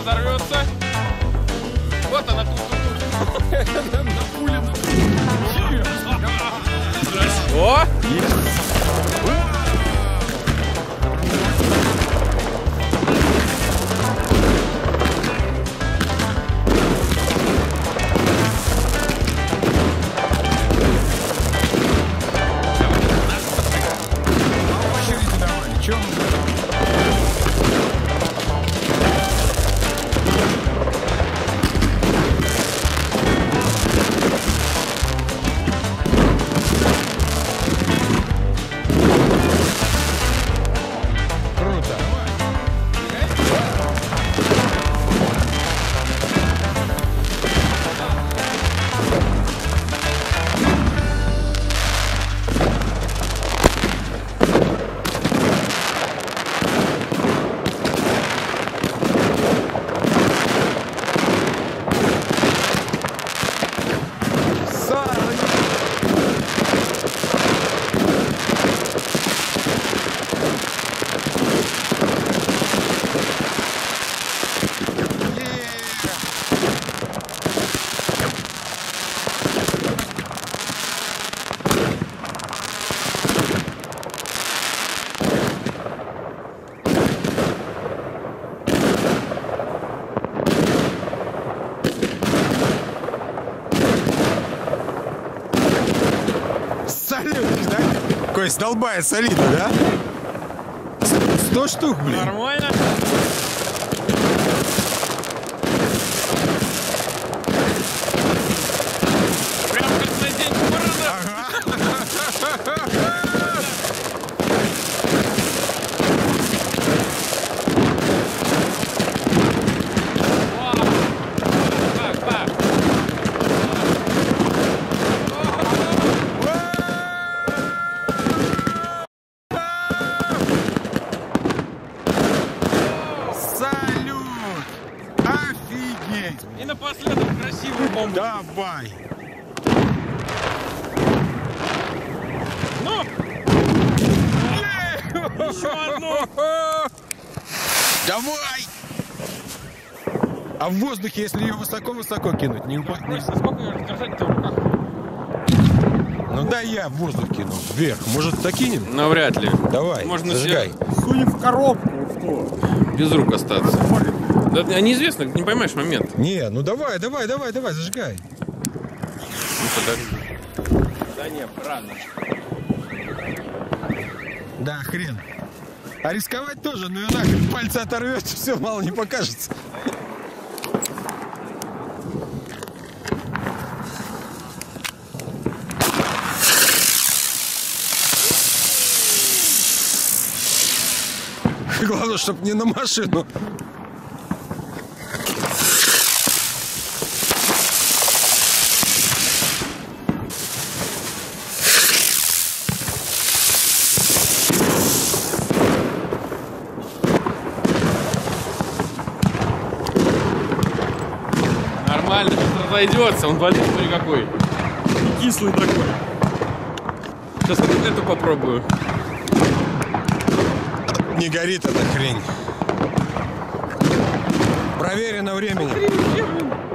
взорвется. Вот она тут. На пуле. О! Такой сдолбает солидно, да? 100 штук, блин. Нормально. Прям как на день города. И напоследок красивую бомбу. Давай. Ну! Еще одну. Давай. А в воздухе, если ее высоко-высоко кинуть, не упадет? Сколько ее держать-то в руках? Ну да, я в воздух кину. Вверх. Может, докинем? Ну, вряд ли. Давай, можно зажигай. Сунь в коробку. Без рук остаться. Да, неизвестно, не поймаешь момент. Не, ну давай, зажигай. Ну, подожди. Да не, рано. Да, хрен. А рисковать тоже, ну и нахрен, пальцы оторвет, все, мало не покажется. Главное, чтобы не на машину. Нормально, сейчас разойдется, он болит, смотри какой. И кислый такой. Сейчас вот эту попробую. Не горит эта хрень. Проверено временем. Смотри,